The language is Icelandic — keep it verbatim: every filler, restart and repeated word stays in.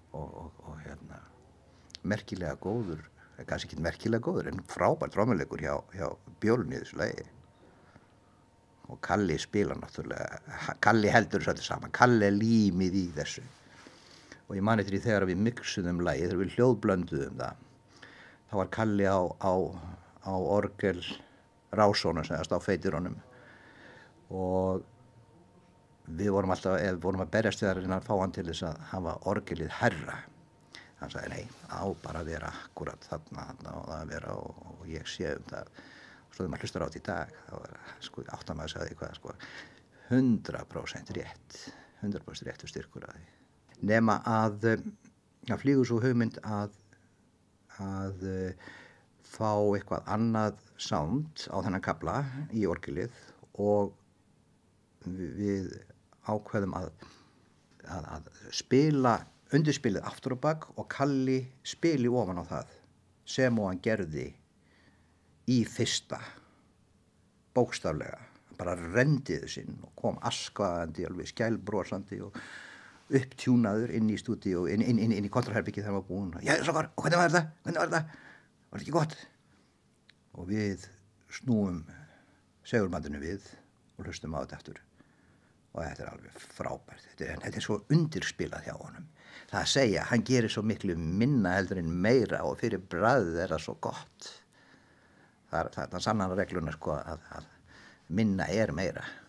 og, og, og hérna merkilega góður, kannski ekki merkilega góður en frábær trommuleikur hjá, hjá Björn í þessu lagi. Og Kalli spila náttúrulega, Kalli heldur þessu öllu saman, Kalli er límið í þessu. Og ég man eftir því þegar við mixuðum lagið, þegar við hljóðblönduðum það, þá var Kalli á, á, á orgel rásónum, sem það á feitirunum. Og við vorum alltaf, eða vorum að berjast við að fá hann til þess að hafa orgelið hærra. Hann sagði, nei, á bara að vera akkurat þarna, þarna og það að vera og, og ég sé um það. Og svo þegar maður hlustar á þetta í dag, þá var sko áttamaður sagði hvað, sko, hundrað prósent rétt, hundrað prósent réttur styrkur að því. Nema að, að flýgur svo hugmynd að, að fá eitthvað annað sound á þennan kafla í orgelið og við, við ákveðum að, að, að spila undirspilið aftur á bak og Kalli spili ofan á það sem og hann gerði í fyrsta bókstaflega, bara rendiði sinn og kom askvaðandi, alveg skælbrosandi og upptjúnaður inn í stúdíó, inn, inn, inn, inn í kontrarherbyggið þegar hann var búinn. Já, strákar, og hvernig var þetta? Hvernig var þetta? Var þetta ekki gott? Og við snúum segulbandinu við og hlustum á þetta aftur. Og þetta er alveg frábært. Þetta er, þetta er svo undirspilað hjá honum. Það að segja, hann gerir svo miklu minna heldur en meira og fyrir bragðið er það svo gott. Það er, það er sannan regluna sko að, að minna er meira.